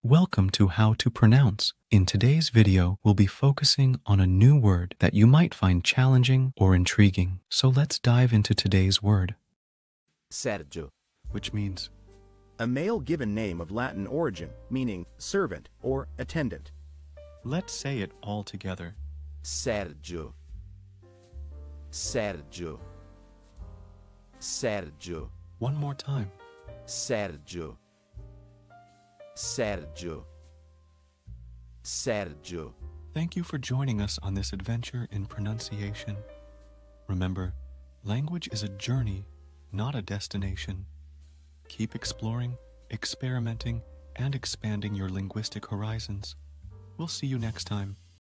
Welcome to How to Pronounce. In today's video, we'll be focusing on a new word that you might find challenging or intriguing. So let's dive into today's word. Sergio. Which means A male given name of Latin origin, meaning servant or attendant. let's say it all together. Sergio. Sergio. Sergio. One more time. Sergio. Sergio. Sergio. Thank you for joining us on this adventure in pronunciation. Remember, language is a journey, not a destination. Keep exploring, experimenting, and expanding your linguistic horizons. We'll see you next time.